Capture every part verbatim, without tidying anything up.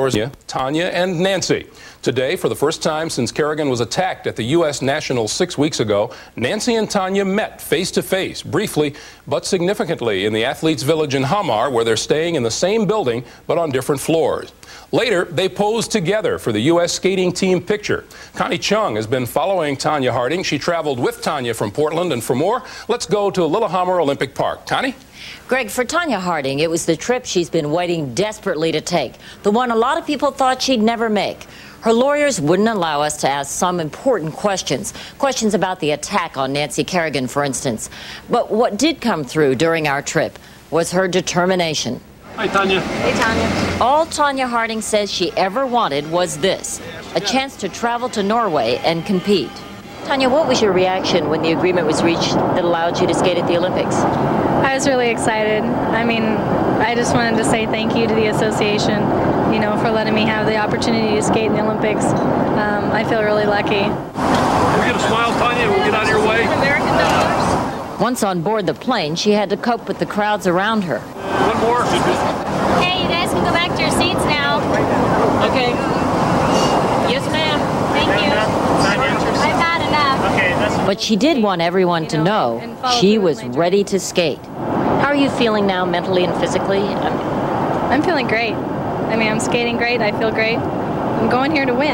Tonya and Nancy. Today, for the first time since Kerrigan was attacked at the U S Nationals six weeks ago, Nancy and Tonya met face-to-face, briefly but significantly, in the Athletes' Village in Hamar, where they're staying in the same building but on different floors. Later, they posed together for the U S skating team picture. Connie Chung has been following Tonya Harding. She traveled with Tonya from Portland, and for more, let's go to Lillehammer Olympic Park. Connie? Greg, for Tonya Harding, it was the trip she's been waiting desperately to take, the one a lot of people thought she'd never make. Her lawyers wouldn't allow us to ask some important questions, questions about the attack on Nancy Kerrigan, for instance. But what did come through during our trip was her determination. Hi, Tonya. Hey, Tonya. All Tonya Harding says she ever wanted was this, a chance to travel to Norway and compete. Tonya, what was your reaction when the agreement was reached that allowed you to skate at the Olympics? I was really excited. I mean, I just wanted to say thank you to the association, you know, for letting me have the opportunity to skate in the Olympics. Um, I feel really lucky. We're going to smile, Tonya, we'll get out of your way. American dollars. Once on board the plane, she had to cope with the crowds around her. One more. Hey, you guys can go back to your seats now. Okay. Yes, ma'am. Thank you. I've had enough. Okay, that's... But she did want everyone to know she was ready to skate. How are you feeling now, mentally and physically? I'm feeling great. I mean, I'm skating great. I feel great. I'm going here to win.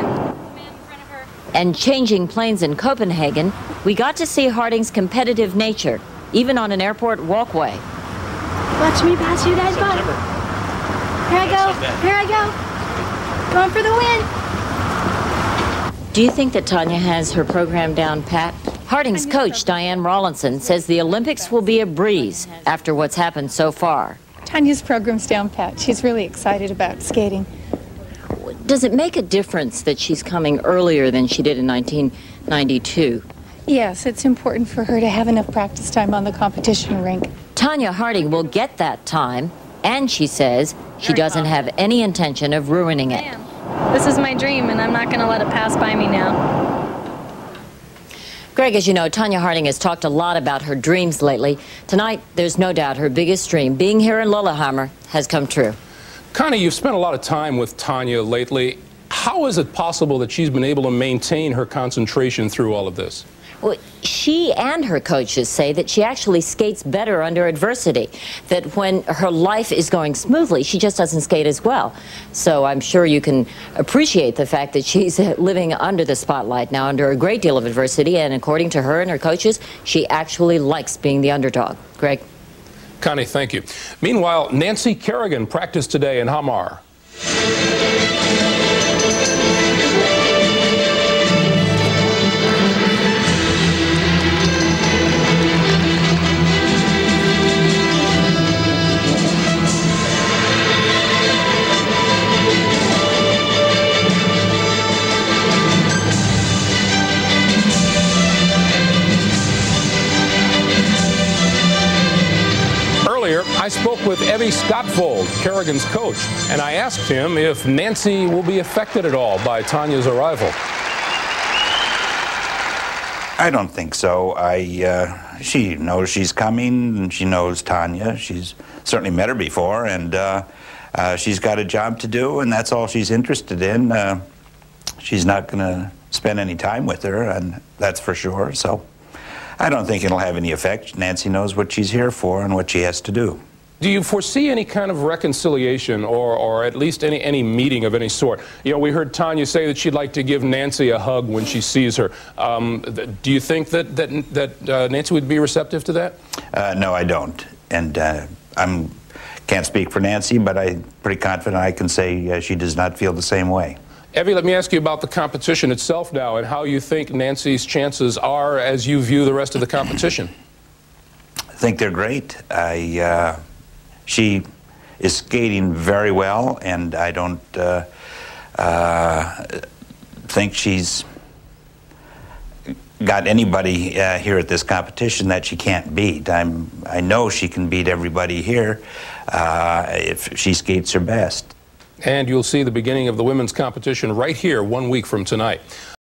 And changing planes in Copenhagen, we got to see Harding's competitive nature, even on an airport walkway. Watch me pass you guys by. Here I go. Here I go. Going for the win. Do you think that Tonya has her program down pat? Harding's coach, Diane Rawlinson, says the Olympics will be a breeze after what's happened so far. Tonya's program's down pat. She's really excited about skating. Does it make a difference that she's coming earlier than she did in nineteen ninety-two? Yes, it's important for her to have enough practice time on the competition rink. Tonya Harding will get that time, and she says she doesn't have any intention of ruining it. This is my dream, and I'm not going to let it pass by me now. Greg, as you know, Tonya Harding has talked a lot about her dreams lately. Tonight, there's no doubt her biggest dream, being here in Lillehammer, has come true. Connie, you've spent a lot of time with Tonya lately. How is it possible that she's been able to maintain her concentration through all of this? Well, she and her coaches say that she actually skates better under adversity, that when her life is going smoothly, she just doesn't skate as well. So I'm sure you can appreciate the fact that she's living under the spotlight now, under a great deal of adversity, and according to her and her coaches, she actually likes being the underdog. Greg? Connie, thank you. Meanwhile, Nancy Kerrigan practiced today in Hamar. I spoke with Scotvold, Kerrigan's coach, and I asked him if Nancy will be affected at all by Tonya's arrival. I don't think so. I, uh, she knows she's coming, and she knows Tonya. She's certainly met her before, and uh, uh, she's got a job to do, and that's all she's interested in. Uh, she's not going to spend any time with her, and that's for sure. So I don't think it'll have any effect. Nancy knows what she's here for and what she has to do. Do you foresee any kind of reconciliation or, or at least any, any meeting of any sort? You know, we heard Tonya say that she'd like to give Nancy a hug when she sees her. Um, do you think that, that, that uh, Nancy would be receptive to that? Uh, no, I don't. And uh, I'm can't speak for Nancy, but I'm pretty confident I can say uh, she does not feel the same way. Evie, let me ask you about the competition itself now and how you think Nancy's chances are as you view the rest of the competition. I think they're great. I... Uh, She is skating very well, and I don't uh, uh, think she's got anybody uh, here at this competition that she can't beat. I'm, I know she can beat everybody here uh, if she skates her best. And you'll see the beginning of the women's competition right here one week from tonight.